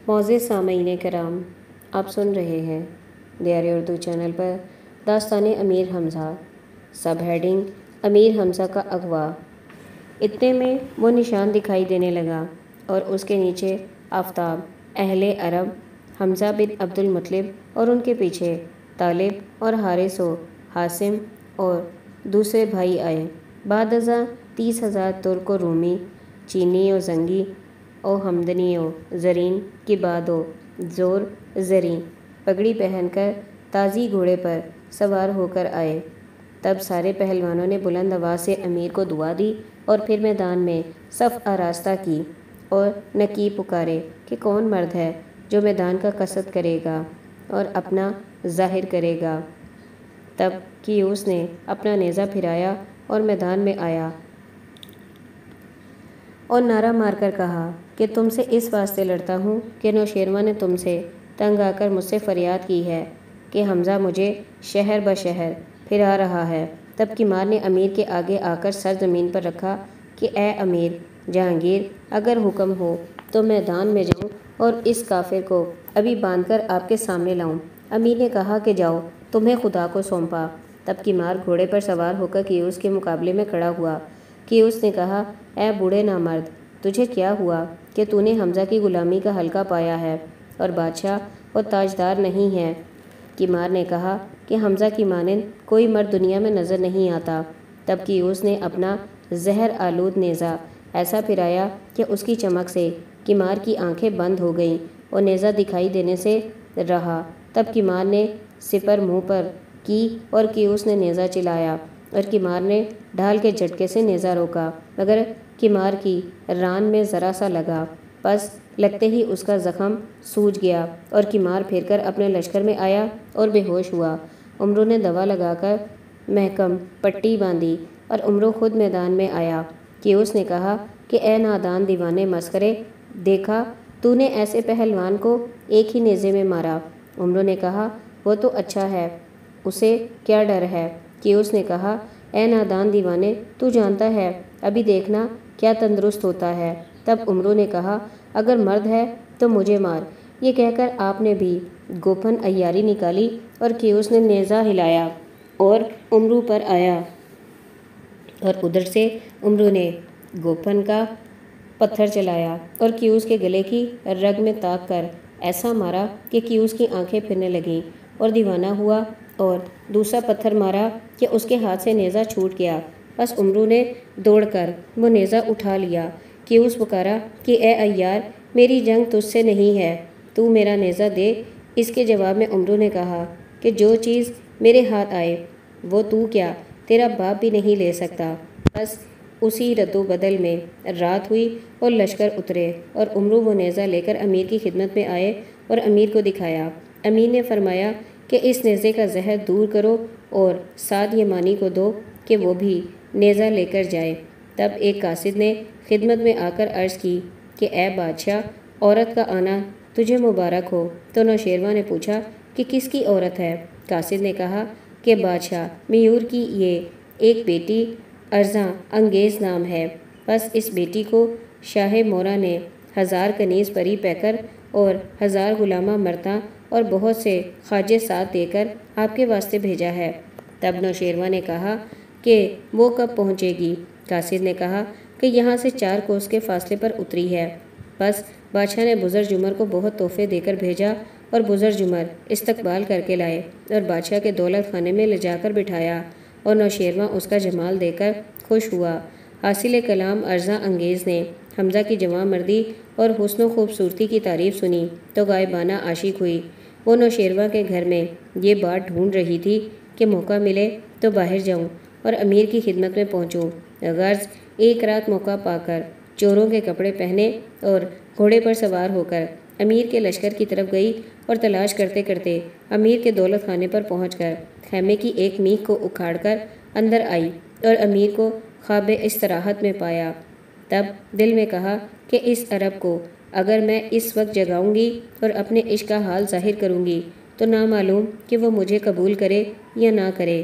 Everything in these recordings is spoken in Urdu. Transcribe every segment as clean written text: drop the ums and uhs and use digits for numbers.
معزز سامعین کرام، آپ سن رہے ہیں دیار اردو چینل پر داستان امیر حمزہ، سب ہیڈنگ امیر حمزہ کا اغوا۔ اتنے میں وہ نشان دکھائی دینے لگا اور اس کے نیچے آفتاب، اہل عرب، حمزہ بن عبدالمطلب اور ان کے پیچھے طالب اور حارث و حاسم اور دوسرے بھائی آئے۔ بعد ازاں 30,000 ترک و رومی، چینی و زنگی او ہمدنی و زرین کی بعد و زور زریں پگڑی پہن کر تازی گھوڑے پر سوار ہو کر آئے۔ تب سارے پہلوانوں نے بلند آواز سے امیر کو دعا دی اور پھر میدان میں صف آراستہ کی اور نقیب پکارے کہ کون مرد ہے جو میدان کا قصد کرے گا اور اپنا ظاہر کرے گا۔ تب کیوس نے اپنا نیزہ پھرایا اور میدان میں آیا اور نعرہ مار کر کہا کہ تم سے اس واسطے لڑتا ہوں کہ نوشیروان نے تم سے تنگ آ کر مجھ سے فریاد کی ہے کہ حمزہ مجھے شہر بشہر پھرا رہا ہے۔ تب کمار نے امیر کے آگے آ کر سر زمین پر رکھا کہ اے امیر جہانگیر، اگر حکم ہو تو میدان میں جاؤں اور اس کافر کو ابھی باندھ کر آپ کے سامنے لاؤں۔ امیر نے کہا کہ جاؤ، تمہیں خدا کو سونپا۔ تب کمار گھوڑے پر سوار ہو کر کیوس کے مقابلے میں کھڑا ہوا۔ کیوس نے کہا، اے بوڑھے نامرد، تجھے کیا ہوا کہ تو نے حمزہ کی غلامی کا حلقہ پایا ہے اور بادشاہ اور تاجدار نہیں ہے؟ کمار نے کہا کہ حمزہ کی مانند کوئی مرد دنیا میں نظر نہیں آتا۔ تب کیوس نے اپنا زہر آلود نیزہ ایسا پھرایا کہ اس کی چمک سے کمار کی آنکھیں بند ہو گئیں اور نیزہ دکھائی دینے سے رہا۔ تب کمار نے سپر منہ پر کی اور کیوس نے نیزہ چلایا اور کمار نے ڈھال کے جھٹکے سے نیزہ روکا، مگر کمار کی ران میں ذرا سا لگا، پس لگتے ہی اس کا زخم سوج گیا اور کمار پھر کر اپنے لشکر میں آیا اور بے ہوش ہوا۔ عمرو نے دوا لگا کر محکم پٹی باندھی اور عمرو خود میدان میں آیا۔ کیوس نے کہا کہ اے نادان دیوانے مسخرے، دیکھا تو نے ایسے پہلوان کو ایک ہی نیزے میں مارا۔ عمرو نے کہا وہ تو اچھا ہے، اسے کیا ڈر ہے؟ کیوس نے کہا اے نادان دیوانے، تو جانتا ہے ابھی دیکھنا کیا تندرست ہوتا ہے۔ تب عمرو نے کہا اگر مرد ہے تو مجھے مار۔ یہ کہہ کر آپ نے بھی گوپن عیاری نکالی اور کیوس نے نیزہ ہلایا اور عمرو پر آیا اور ادھر سے عمرو نے گوپن کا پتھر چلایا اور کیوس کے گلے کی رگ میں تاک کر ایسا مارا کہ کیوس کی آنکھیں پھرنے لگیں اور دیوانہ ہوا، اور دوسرا پتھر مارا کہ اس کے ہاتھ سے نیزہ چھوٹ گیا۔ بس عمرو نے دوڑ کر وہ نیزہ اٹھا لیا۔ کیوس پکارا کہ اے عیار، میری جنگ تجھ سے نہیں ہے، تو میرا نیزہ دے۔ اس کے جواب میں عمرو نے کہا کہ جو چیز میرے ہاتھ آئے وہ تو کیا تیرا باپ بھی نہیں لے سکتا۔ بس اسی رد و بدل میں رات ہوئی اور لشکر اترے اور عمرو وہ نیزہ لے کر امیر کی خدمت میں آئے اور امیر کو دکھایا۔ امیر نے فرمایا کہ اس نیزے کا زہر دور کرو اور سعد یمانی کو دو کہ وہ بھی نیزہ لے کر جائے۔ تب ایک قاصد نے خدمت میں آ کر عرض کی کہ اے بادشاہ، عورت کا آنا تجھے مبارک ہو۔ تو نوشیروان نے پوچھا کہ کس کی عورت ہے؟ قاصد نے کہا کہ بادشاہ میور کی یہ ایک بیٹی ارزاں انگیز نام ہے۔ بس اس بیٹی کو شاہ مورا نے 1000 کنیز پری پیکر اور 1000 غلامہ مرتاں اور بہت سے خواجے ساتھ دے کر آپ کے واسطے بھیجا ہے۔ تب نوشیروان نے کہا کہ وہ کب پہنچے گی؟ قاصد نے کہا کہ یہاں سے 4 کوس کے فاصلے پر اتری ہے۔ بس بادشاہ نے بزر جمر کو بہت تحفے دے کر بھیجا اور بزر جمر استقبال کر کے لائے اور بادشاہ کے دولت خانے میں لے جا کر بٹھایا اور نوشیروان اس کا جمال دے کر خوش ہوا۔ حاصل کلام ارزاں انگیز نے حمزہ کی جوان مردی اور حسن و خوبصورتی کی تعریف سنی تو غائبانہ عاشق ہوئی۔ وہ نوشیروان کے گھر میں یہ بات ڈھونڈ رہی تھی کہ موقع ملے تو باہر جاؤں اور امیر کی خدمت میں پہنچوں۔ غرض ایک رات موقع پا کر چوروں کے کپڑے پہنے اور گھوڑے پر سوار ہو کر امیر کے لشکر کی طرف گئی اور تلاش کرتے کرتے امیر کے دولت خانے پر پہنچ کر خیمے کی ایک میخ کو اکھاڑ کر اندر آئی اور امیر کو خواب استراحت میں پایا۔ تب دل میں کہا کہ اس عرب کو اگر میں اس وقت جگاؤں گی اور اپنے عشق کا حال ظاہر کروں گی تو نامعلوم کہ وہ مجھے قبول کرے یا نہ کرے۔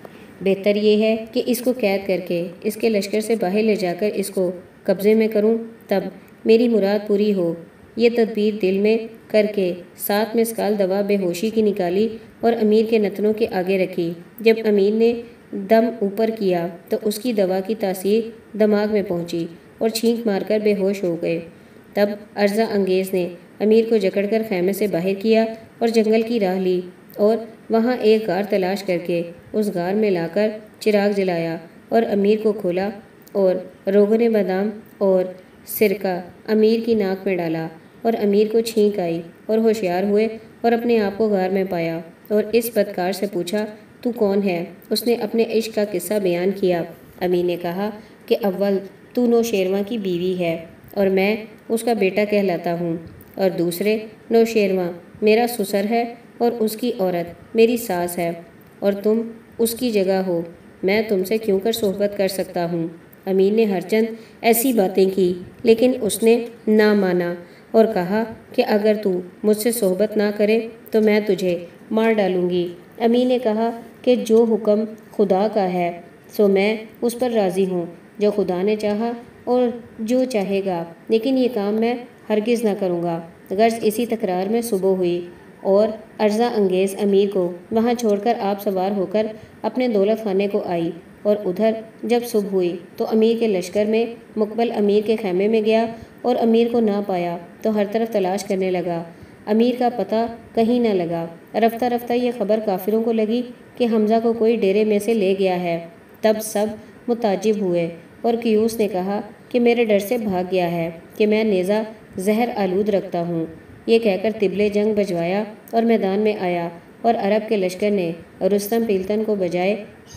بہتر یہ ہے کہ اس کو قید کر کے اس کے لشکر سے باہر لے جا کر اس کو قبضے میں کروں، تب میری مراد پوری ہو یہ تدبیر دل میں کر کے 7 مسکال دوا بے ہوشی کی نکالی اور امیر کے نتنوں کے آگے رکھی۔ جب امیر نے دم اوپر کیا تو اس کی دوا کی تاثیر دماغ میں پہنچی اور چھینک مار کر بے ہوش ہو گئے۔ تب عرضہ انگیز نے امیر کو جکڑ کر خیمے سے باہر کیا اور جنگل کی راہ لی اور وہاں ایک غار تلاش کر کے اس غار میں لا کر چراغ جلایا اور امیر کو کھولا اور روغن بادام اور سرکہ امیر کی ناک میں ڈالا اور امیر کو چھینک آئی اور ہوشیار ہوئے اور اپنے آپ کو غار میں پایا اور اس بدکار سے پوچھا تو کون ہے؟ اس نے اپنے عشق کا قصہ بیان کیا۔ امیر نے کہا کہ اول تو نوشیروان کی بیوی ہے اور میں اس کا بیٹا کہلاتا ہوں، اور دوسرے نوشیروان میرا سسر ہے اور اس کی عورت میری ساس ہے اور تم اس کی جگہ ہو، میں تم سے کیوں کر صحبت کر سکتا ہوں؟ امیر نے ہر چند ایسی باتیں کی لیکن اس نے نہ مانا اور کہا کہ اگر تو مجھ سے صحبت نہ کرے تو میں تجھے مار ڈالوں گی۔ امیر نے کہا کہ جو حکم خدا کا ہے سو میں اس پر راضی ہوں، جو خدا نے چاہا اور جو چاہے گا، لیکن یہ کام میں ہرگز نہ کروں گا۔ غرض اسی تکرار میں صبح ہوئی اور عرضہ انگیز امیر کو وہاں چھوڑ کر آپ سوار ہو کر اپنے دولت خانے کو آئی، اور ادھر جب صبح ہوئی تو امیر کے لشکر میں مقبل امیر کے خیمے میں گیا اور امیر کو نہ پایا تو ہر طرف تلاش کرنے لگا۔ امیر کا پتہ کہیں نہ لگا۔ رفتہ رفتہ یہ خبر کافروں کو لگی کہ حمزہ کو کوئی ڈیرے میں سے لے گیا ہے۔ تب سب متعجب ہوئے اور کیوس نے کہا کہ میرے ڈر سے بھاگ گیا ہے کہ میں نیزہ زہر آلود رکھتا ہوں۔ یہ کہہ کر طبلِ جنگ بجوایا اور میدان میں آیا، اور عرب کے لشکر نے رستم پیلتن کو بجائے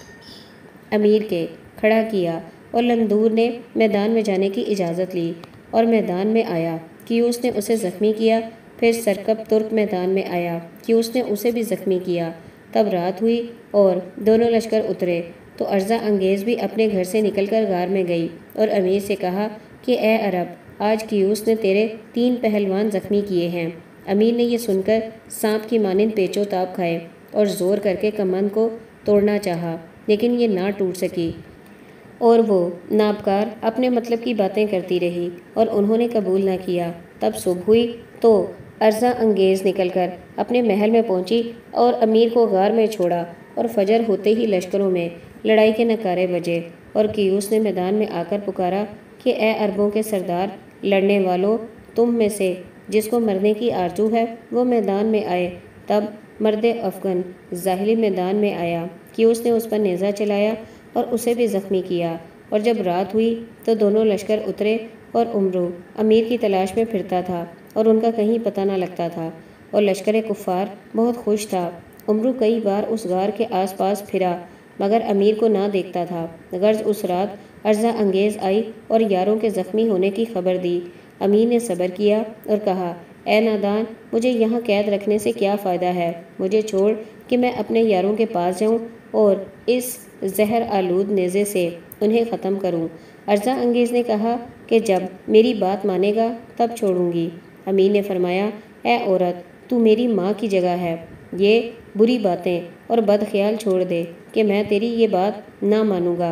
امیر کے کھڑا کیا اور لنگدور نے میدان میں جانے کی اجازت لی اور میدان میں آیا۔ کیوس نے اسے زخمی کیا، پھر سرکب ترک میدان میں آیا، کیوس نے اسے بھی زخمی کیا۔ تب رات ہوئی اور دونوں لشکر اترے تو عرضہ انگیز بھی اپنے گھر سے نکل کر غار میں گئی اور امیر سے کہا کہ اے عرب، آج کیوس نے تیرے 3 پہلوان زخمی کیے ہیں۔ امیر نے یہ سن کر سانپ کی مانند پیچو تاب کھائے اور زور کر کے کمند کو توڑنا چاہا لیکن یہ نہ ٹوٹ سکی، اور وہ نابکار اپنے مطلب کی باتیں کرتی رہی اور انہوں نے قبول نہ کیا۔ تب صبح ہوئی تو عرضہ انگیز نکل کر اپنے محل میں پہنچی اور امیر کو غار میں چھوڑا، اور فجر ہوتے ہی لشکروں میں لڑائی کے نعرے بجے اور کیوس نے میدان میں آ کر پکارا کہ اے عربوں کے سردار، لڑنے والوں، تم میں سے جس کو مرنے کی آرزو ہے وہ میدان میں آئے۔ تب مرد افغان ظاہری میدان میں آیا، کیوس نے اس پر نیزہ چلایا اور اسے بھی زخمی کیا، اور جب رات ہوئی تو دونوں لشکر اترے اور عمرو امیر کی تلاش میں پھرتا تھا اور ان کا کہیں پتہ نہ لگتا تھا، اور لشکر کفار بہت خوش تھا۔ عمرو کئی بار اس غار کے آس پاس پھرا مگر امیر کو نہ دیکھتا تھا۔ غرض اس رات عرضہ انگیز آئی اور یاروں کے زخمی ہونے کی خبر دی۔ امیر نے صبر کیا اور کہا اے نادان، مجھے یہاں قید رکھنے سے کیا فائدہ ہے؟ مجھے چھوڑ کہ میں اپنے یاروں کے پاس جاؤں اور اس زہر آلود نیزے سے انہیں ختم کروں۔ عرضہ انگیز نے کہا کہ جب میری بات مانے گا تب چھوڑوں گی۔ امیر نے فرمایا اے عورت، تو میری ماں کی جگہ ہے، یہ بری باتیں اور بد خیال چھوڑ دے کہ میں تیری یہ بات نہ مانوں گا۔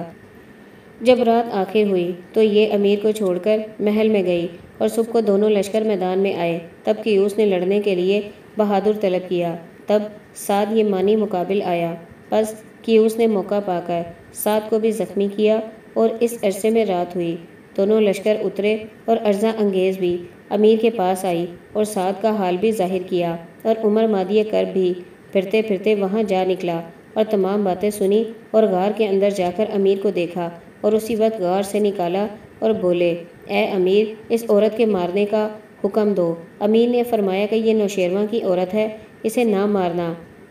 جب رات آخر ہوئی تو یہ امیر کو چھوڑ کر محل میں گئی اور صبح کو دونوں لشکر میدان میں آئے۔ تب کیوس نے لڑنے کے لیے بہادر طلب کیا۔ تب سعد یہ مانی مقابل آیا، پس کیوس نے موقع پا کر سعد کو بھی زخمی کیا، اور اس عرصے میں رات ہوئی۔ دونوں لشکر اترے اور عرضہ انگیز بھی امیر کے پاس آئی اور سعد کا حال بھی ظاہر کیا، اور عمر مادی کرب بھی پھرتے پھرتے وہاں جا نکلا اور تمام باتیں سنی، اور غار کے اندر جا کر امیر کو دیکھا اور اسی وقت غار سے نکالا اور بولے اے امیر، اس عورت کے مارنے کا حکم دو۔ امیر نے فرمایا کہ یہ نوشیروان کی عورت ہے، اسے نہ مارنا،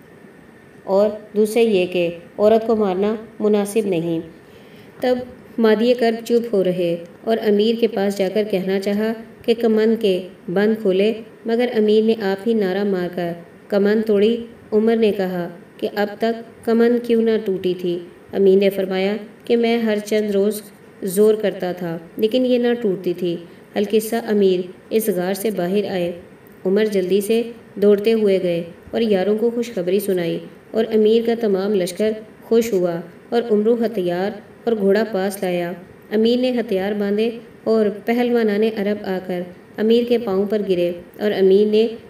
اور دوسرے یہ کہ عورت کو مارنا مناسب نہیں۔ تب مادی کرب چپ ہو رہے اور امیر کے پاس جا کر کہنا چاہا کہ کمند کے بند کھولے، مگر امیر نے آپ ہی نعرہ مار کر کمند توڑی۔ عمر نے کہا کہ اب تک کمند کیوں نہ ٹوٹی تھی؟ امیر نے فرمایا کہ میں ہر چند روز زور کرتا تھا لیکن یہ نہ ٹوٹتی تھی۔ القصہ امیر اس غار سے باہر آئے۔ عمر جلدی سے دوڑتے ہوئے گئے اور یاروں کو خوشخبری سنائی، اور امیر کا تمام لشکر خوش ہوا، اور عمرو ہتھیار اور گھوڑا پاس لایا۔ امیر نے ہتھیار باندھے اور پہلوانان عرب آ کر امیر کے پاؤں پر گرے اور امیر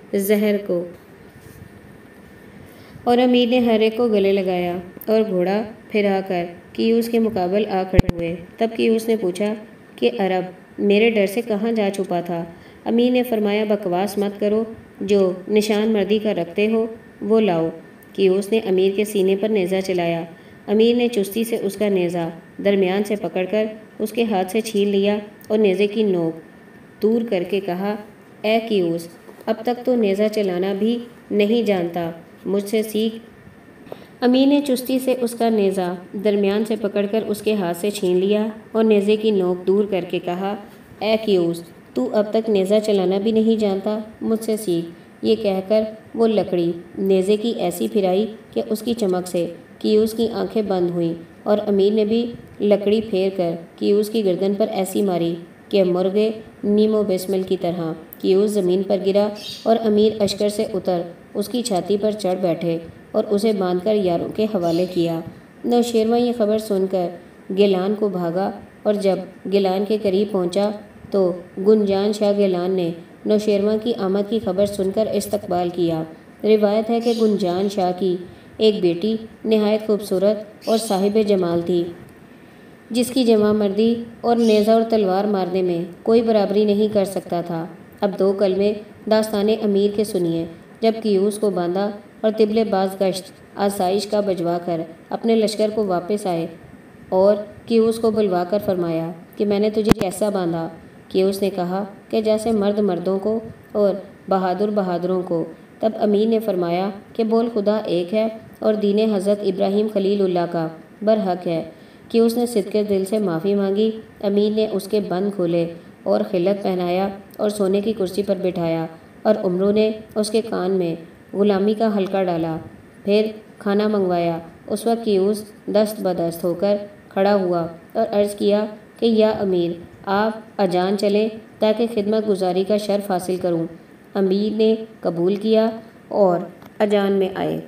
نے ہر ایک کو گلے لگایا اور گھوڑا پھرا کر کیوس کے مقابل آ کھڑے ہوئے۔ تب کیوس نے پوچھا کہ عرب میرے ڈر سے کہاں جا چھپا تھا؟ امیر نے فرمایا بکواس مت کرو، جو نشان مردی کا رکھتے ہو وہ لاؤ۔ کیوس نے امیر کے سینے پر نیزہ چلایا۔ امیر نے چستی سے اس کا نیزہ درمیان سے پکڑ کر اس کے ہاتھ سے چھین لیا اور نیزے کی نوک دور کر کے کہا، اے کیوس، اب تک تو نیزہ چلانا بھی نہیں جانتا، مجھ سے سیکھ۔ امیر نے چستی سے اس کا نیزہ درمیان سے پکڑ کر اس کے ہاتھ سے چھین لیا اور نیزے کی نوک دور کر کے کہا، اے کیوس، تو اب تک نیزہ چلانا بھی نہیں جانتا، مجھ سے سیکھ۔ یہ کہہ کر وہ لکڑی نیزے کی ایسی پھرائی کہ اس کی چمک سے کیوس کی آنکھیں بند ہوئیں، اور امیر نے بھی لکڑی پھیر کر کیوس کی گردن پر ایسی ماری کہ مرغے نیم و بسمل کی طرح کیوس زمین پر گرا، اور امیر اشکر سے اتر اس کی چھاتی پر چڑھ بیٹھے اور اسے باندھ کر یاروں کے حوالے کیا۔ نوشیروان یہ خبر سن کر گیلان کو بھاگا، اور جب گیلان کے قریب پہنچا تو گنجان شاہ گیلان نے نوشیروان کی آمد کی خبر سن کر استقبال کیا۔ روایت ہے کہ گنجان شاہ کی ایک بیٹی نہایت خوبصورت اور صاحب جمال تھی، جس کی جوان مردی اور نیزہ اور تلوار مارنے میں کوئی برابری نہیں کر سکتا تھا۔ اب دو کلمے داستان امیر کے سنیے۔ جب کیوس کو باندھا اور طبل باز گشت آسائش کا بجوا کر اپنے لشکر کو واپس آئے اور کیوس کو بلوا کر فرمایا کہ میں نے تجھے کیسا باندھا؟ کیوس نے کہا کہ جیسے مرد مردوں کو اور بہادر بہادروں کو۔ تب امیر نے فرمایا کہ بول خدا ایک ہے اور دین حضرت ابراہیم خلیل اللہ کا برحق ہے۔ کیوس نے صدقے دل سے معافی مانگی۔ امیر نے اس کے بند کھولے اور خلعت پہنایا اور سونے کی کرسی پر بٹھایا، اور عمروں نے اس کے کان میں غلامی کا حلقہ ڈالا، پھر کھانا منگوایا۔ اس وقت کیوس دست بدست ہو کر کھڑا ہوا اور عرض کیا کہ یا امیر، آپ اجان چلیں تاکہ خدمت گزاری کا شرف حاصل کروں۔ امیر نے قبول کیا اور اجان میں آئے۔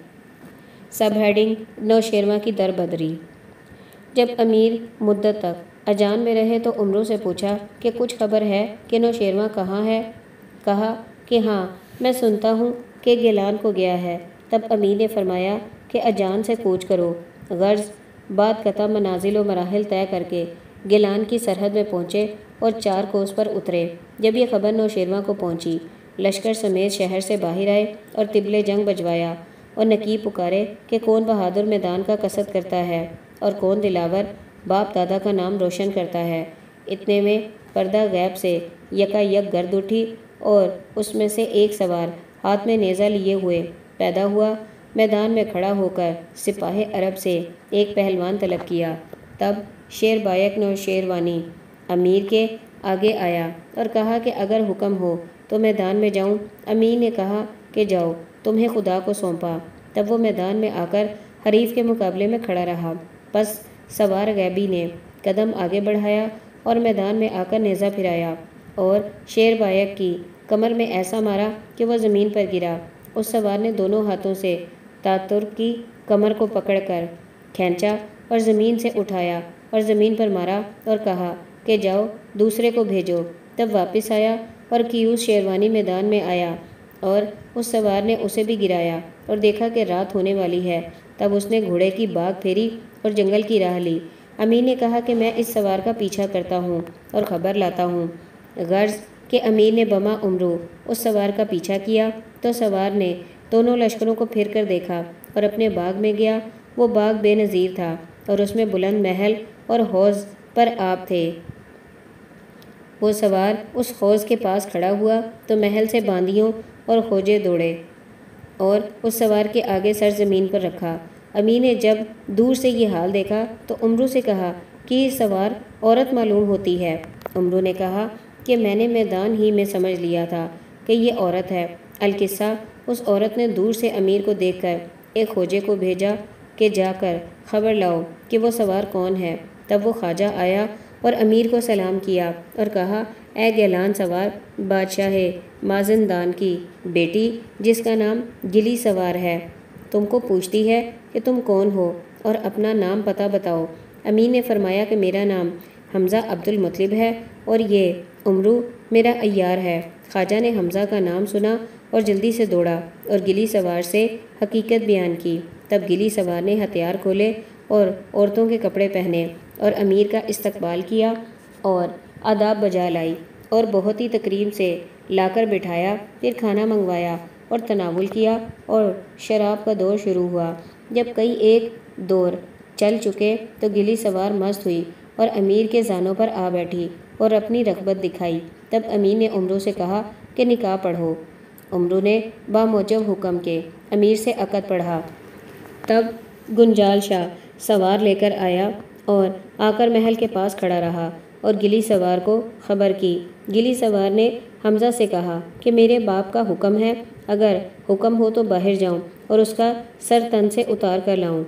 سب ہیڈنگ: نوشیروان کی دربدری۔ جب امیر مدت تک اجان میں رہے تو عمروں سے پوچھا کہ کچھ خبر ہے کہ نوشیروان کہاں ہے؟ کہا کہ ہاں، میں سنتا ہوں کہ گیلان کو گیا ہے۔ تب امیر نے فرمایا کہ اجان سے کوچ کرو۔ غرض بعد قطع منازل و مراحل طے کر کے گیلان کی سرحد میں پہنچے اور 4 کوس پر اترے۔ جب یہ خبر نوشیروان کو پہنچی، لشکر سمیت شہر سے باہر آئے اور طبل جنگ بجوایا اور نقیب پکارے کہ کون بہادر میدان کا قصد کرتا ہے اور کون دلاور باپ دادا کا نام روشن کرتا ہے۔ اتنے میں پردہ غیب سے یکا یک گرد اٹھی اور اس میں سے ایک سوار ہاتھ میں نیزہ لیے ہوئے پیدا ہوا۔ میدان میں کھڑا ہو کر سپاہ عرب سے ایک پہلوان طلب کیا۔ تب شیر بایک نوشیروانی امیر کے آگے آیا اور کہا کہ اگر حکم ہو تو میدان میں جاؤں۔ امیر نے کہا کہ جاؤ، تمہیں خدا کو سونپا۔ تب وہ میدان میں آ کر حریف کے مقابلے میں کھڑا رہا۔ پس سوار غیبی نے قدم آگے بڑھایا اور میدان میں آ کر نیزہ پھرایا اور شیر بایک کی کمر میں ایسا مارا کہ وہ زمین پر گرا۔ اس سوار نے دونوں ہاتھوں سے تاترک کی کمر کو پکڑ کر کھینچا اور زمین سے اٹھایا اور زمین پر مارا اور کہا کہ جاؤ دوسرے کو بھیجو۔ تب واپس آیا اور کیوس شیروانی میدان میں آیا اور اس سوار نے اسے بھی گرایا اور دیکھا کہ رات ہونے والی ہے۔ تب اس نے گھوڑے کی باگ پھیری اور جنگل کی راہ لی۔ امیر نے کہا کہ میں اس سوار کا پیچھا کرتا ہوں اور خبر لاتا ہوں۔ غرض کہ امیر نے بما عمرو اس سوار کا پیچھا کیا تو سوار نے دونوں لشکروں کو پھر کر دیکھا اور اپنے باغ میں گیا۔ وہ باغ بے نظیر تھا اور اس میں بلند محل اور حوض پر آب تھے۔ وہ سوار اس حوض کے پاس کھڑا ہوا تو محل سے باندیوں اور خوجے دوڑے اور اس سوار کے آگے سر زمین پر رکھا۔ امیر نے جب دور سے یہ حال دیکھا تو عمرو سے کہا کہ یہ سوار عورت معلوم ہوتی ہے۔ عمرو نے کہا کہ میں نے میدان ہی میں سمجھ لیا تھا کہ یہ عورت ہے۔ القصہ: اس عورت نے دور سے امیر کو دیکھ کر ایک خوجے کو بھیجا کہ جا کر خبر لاؤ کہ وہ سوار کون ہے۔ تب وہ خواجہ آیا اور امیر کو سلام کیا اور کہا، اے گیلان سوار، بادشاہ مازندان کی بیٹی جس کا نام گلی سوار ہے تم کو پوچھتی ہے کہ تم کون ہو اور اپنا نام پتہ بتاؤ۔ امیر نے فرمایا کہ میرا نام حمزہ عبد المطلب ہے اور یہ عمرو میرا عیار ہے۔ خواجہ نے حمزہ کا نام سنا اور جلدی سے دوڑا اور گلی سوار سے حقیقت بیان کی۔ تب گلی سوار نے ہتھیار کھولے اور عورتوں کے کپڑے پہنے اور امیر کا استقبال کیا اور آداب بجا لائی اور بہت ہی تکریم سے لا کر بٹھایا۔ پھر کھانا منگوایا اور تناول کیا اور شراب کا دور شروع ہوا۔ جب کئی ایک دور چل چکے تو گلی سوار مست ہوئی اور امیر کے زانوں پر آ بیٹھی اور اپنی رغبت دکھائی۔ تب امیر نے عمرو سے کہا کہ نکاح پڑھو۔ عمرو نے باموجب حکم کے امیر سے عقد پڑھا۔ تب گنجال شاہ سوار لے کر آیا اور آ کر محل کے پاس کھڑا رہا اور گلی سوار کو خبر کی۔ گلی سوار نے حمزہ سے کہا کہ میرے باپ کا حکم ہے، اگر حکم ہو تو باہر جاؤں اور اس کا سر تن سے اتار کر لاؤں۔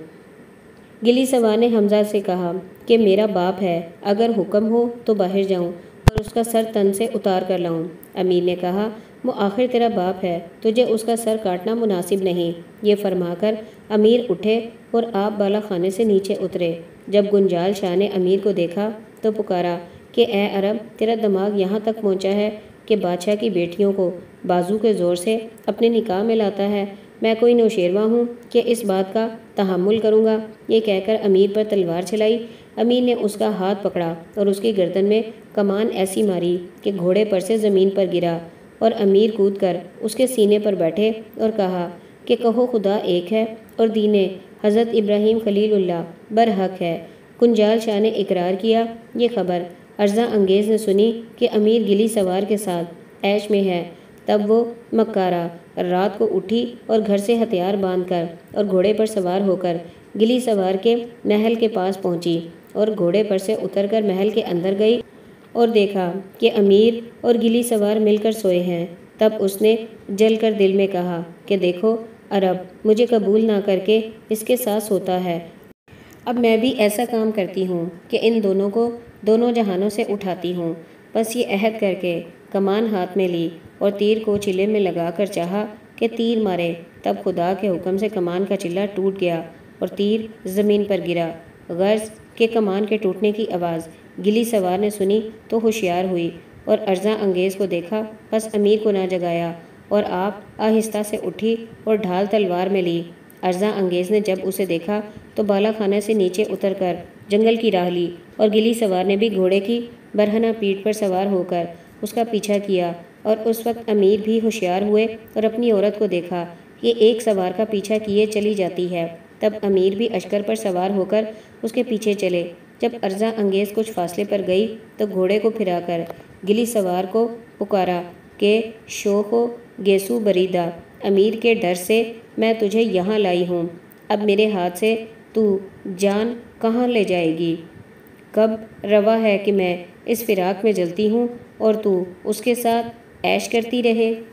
گلی سوار نے حمزہ سے کہا کہ میرا باپ ہے، اگر حکم ہو تو باہر جاؤں اور اس کا سر تن سے اتار کر لاؤں۔ امیر نے کہا وہ آخر تیرا باپ ہے، تجھے اس کا سر کاٹنا مناسب نہیں۔ یہ فرما کر امیر اٹھے اور آپ بالا خانے سے نیچے اترے۔ جب گنجال شاہ نے امیر کو دیکھا تو پکارا کہ اے عرب، تیرا دماغ یہاں تک پہنچا ہے کہ بادشاہ کی بیٹیوں کو بازو کے زور سے اپنے نکاح میں لاتا ہے؟ میں کوئی نوشیروہ ہوں کہ اس بات کا تحمل کروں گا؟ یہ کہہ کر امیر پر تلوار چلائی۔ امیر نے اس کا ہاتھ پکڑا اور اس کی گردن میں کمان ایسی ماری کہ گھوڑے پر سے زمین پر گرا اور امیر کود کر اس کے سینے پر بیٹھے اور کہا کہ کہو خدا ایک ہے اور دین حضرت ابراہیم خلیل اللہ برحق ہے۔ گنجال شاہ نے اقرار کیا۔ یہ خبر ارزاں انگیز نے سنی کہ امیر گلی سوار کے ساتھ عیش میں ہے۔ تب وہ مکارہ رات کو اٹھی اور گھر سے ہتھیار باندھ کر اور گھوڑے پر سوار ہو کر گلی سوار کے محل کے پاس پہنچی اور گھوڑے پر سے اتر کر محل کے اندر گئی اور دیکھا کہ امیر اور گلی سوار مل کر سوئے ہیں۔ تب اس نے جل کر دل میں کہا کہ دیکھو عرب مجھے قبول نہ کر کے اس کے ساتھ سوتا ہے، اب میں بھی ایسا کام کرتی ہوں کہ ان دونوں کو دونوں جہانوں سے اٹھاتی ہوں۔ بس یہ عہد کر کے کمان ہاتھ میں لی اور تیر کو چلے میں لگا کر چاہا کہ تیر مارے۔ تب خدا کے حکم سے کمان کا چلہ ٹوٹ گیا اور تیر زمین پر گرا۔ غرض کہ کمان کے ٹوٹنے کی آواز گلی سوار نے سنی تو ہوشیار ہوئی اور ارزاں انگیز کو دیکھا، بس امیر کو نہ جگایا اور آپ آہستہ سے اٹھی اور ڈھال تلوار میں لی۔ ارزاں انگیز نے جب اسے دیکھا تو بالا خانے سے نیچے اتر کر جنگل کی راہ لی اور گلی سوار نے بھی گھوڑے کی برہنہ پیٹھ پر سوار ہو کر اس کا پیچھا کیا اور اس وقت امیر بھی ہوشیار ہوئے اور اپنی عورت کو دیکھا کہ ایک سوار کا پیچھا کیے چلی جاتی ہے۔ تب امیر بھی اشکر پر سوار ہو کر اس کے پیچھے چلے۔ جب ارزاں انگیز کچھ فاصلے پر گئی تو گھوڑے کو پھرا کر گلی سوار کو پکارا کہ شوخ و گیسو بریدہ، امیر کے ڈر سے میں تجھے یہاں لائی ہوں، اب میرے ہاتھ سے تو جان کہاں لے جائے گی؟ کب روا ہے کہ میں اس فراق میں جلتی ہوں اور تو اس کے ساتھ عیش کرتی رہے؟